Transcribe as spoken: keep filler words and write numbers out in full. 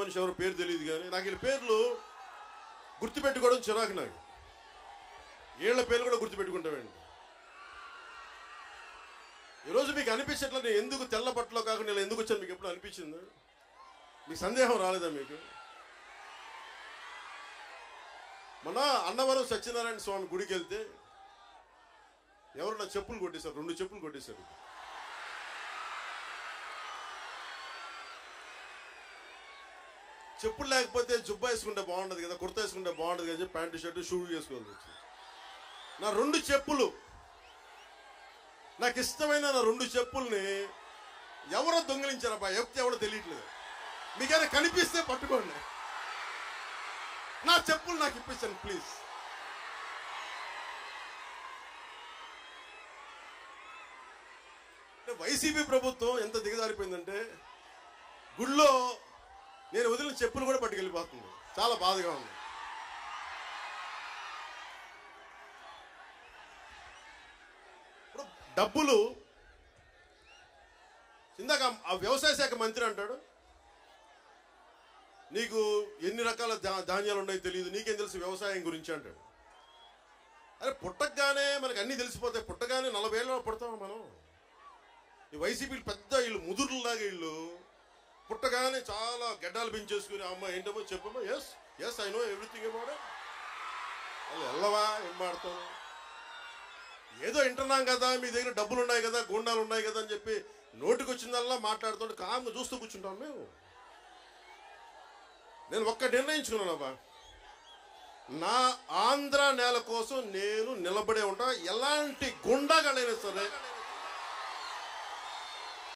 మనిషి ఎవరు పేరు తెలియదు కానీ నాకు వీళ్ళ పేర్లు గుర్తుపెట్టుకోవడం చిరాకు. నాకు వీళ్ళ పేర్లు కూడా గుర్తుపెట్టుకుంటామండి. ఈరోజు మీకు అనిపించట్లా నేను ఎందుకు తెల్ల బట్టలో కాకుండా నేను ఎందుకు వచ్చాను మీకు ఎప్పుడు అనిపించిందా? మీకు సందేహం రాలేదా? మీకు మొన్న అన్నవరం సత్యనారాయణ స్వామి గుడికి వెళ్తే ఎవరు నా చెప్పులు కొట్టేశారు, రెండు చెప్పులు కొట్టేశారు. చెప్పులు లేకపోతే జుబ్బా వేసుకుంటే బాగుండదు కదా, కుర్తా వేసుకుంటే బాగుండదు కదా, ప్యాంటు షర్టు షూ వేసుకోవాలి. నా రెండు చెప్పులు, నాకు ఇష్టమైన నా రెండు చెప్పుల్ని ఎవరో దొంగిలించారబ్బా, ఎప్తే ఎవరో తెలియట్లేదు. మీకైనా కనిపిస్తే పట్టుకోండి, నా చెప్పులు నాకు ఇప్పించండి ప్లీజ్. వైసీపీ ప్రభుత్వం ఎంత దిగజారిపోయిందంటే గుళ్ళో నేను వదిలిన చెప్పులు కూడా పట్టుకెళ్ళిపోతుంది. చాలా బాధగా ఉంది. ఇప్పుడు డబ్బులు ఇందాక ఆ వ్యవసాయ శాఖ మంత్రి అంటాడు, నీకు ఎన్ని రకాల ధాన్యాలు ఉన్నాయో తెలియదు, నీకేం తెలుసు వ్యవసాయం గురించి అంటాడు. అరే పుట్టగానే మనకు అన్నీ తెలిసిపోతాయి. పుట్టగానే నలభై ఏళ్ళలో పుడతాం మనం. ఈ వైసీపీ పెద్ద వీళ్ళు ముదురులాగా వీళ్ళు పుట్టగానే చాలా గడ్డాలు పెంచేసుకుని అమ్మ ఏంటమ్మో చెప్పమ్మా, yes yes I know everything about it. వాళ్ళు వెళ్ళవా ఏం మాడతాను, ఏదో వింటున్నాం కదా, మీ దగ్గర డబ్బులు ఉన్నాయి కదా, గుండాలు ఉన్నాయి కదా అని చెప్పి నోటికి వచ్చిందల్లా మాట్లాడుతుంటే కామ్గా చూస్తూ కూర్చుంటాం మేము. నేను ఒక్క నిర్ణయించుకున్నానబ్బా, నా ఆంధ్ర నేల కోసం నేను నిలబడే ఉంటా. ఎలాంటి గుండాగాడైనా సరే